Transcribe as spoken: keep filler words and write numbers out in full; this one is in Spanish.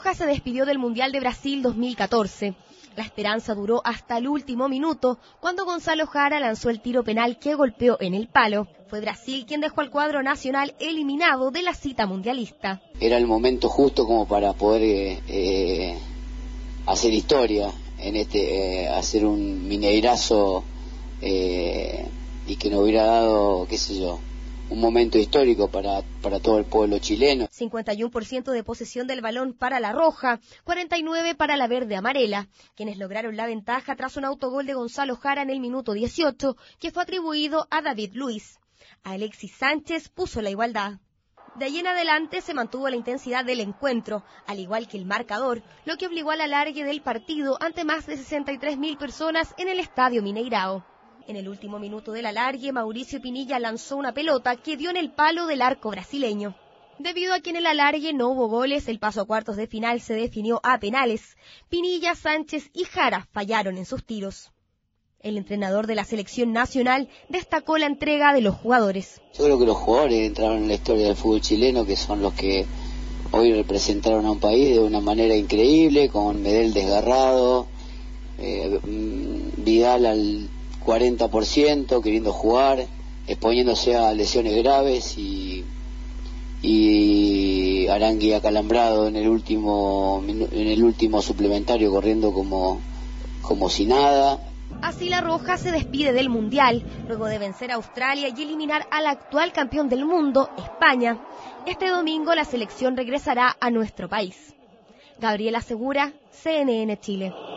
Roja se despidió del Mundial de Brasil dos mil catorce. La esperanza duró hasta el último minuto, cuando Gonzalo Jara lanzó el tiro penal que golpeó en el palo. Fue Brasil quien dejó al cuadro nacional eliminado de la cita mundialista. Era el momento justo como para poder eh, eh, hacer historia, en este eh, hacer un mineirazo eh, y que nos hubiera dado, qué sé yo, un momento histórico para, para todo el pueblo chileno. cincuenta y uno por ciento de posesión del balón para la roja, cuarenta y nueve por ciento para la verde amarela, quienes lograron la ventaja tras un autogol de Gonzalo Jara en el minuto dieciocho, que fue atribuido a David Luiz. Alexis Sánchez puso la igualdad. De ahí en adelante se mantuvo la intensidad del encuentro, al igual que el marcador, lo que obligó al alargue del partido ante más de sesenta y tres mil personas en el Estadio Mineirao. En el último minuto del alargue, Mauricio Pinilla lanzó una pelota que dio en el palo del arco brasileño. Debido a que en el alargue no hubo goles, el paso a cuartos de final se definió a penales. Pinilla, Sánchez y Jara fallaron en sus tiros. El entrenador de la selección nacional destacó la entrega de los jugadores. Yo creo que los jugadores entraron en la historia del fútbol chileno, que son los que hoy representaron a un país de una manera increíble, con Medel desgarrado, eh, Vidal al cuarenta por ciento queriendo jugar, exponiéndose a lesiones graves, y, y Arangui acalambrado en el último en el último suplementario corriendo como, como si nada. Así la Roja se despide del Mundial, luego de vencer a Australia y eliminar al actual campeón del mundo, España. Este domingo la selección regresará a nuestro país. Gabriela Segura, C N N Chile.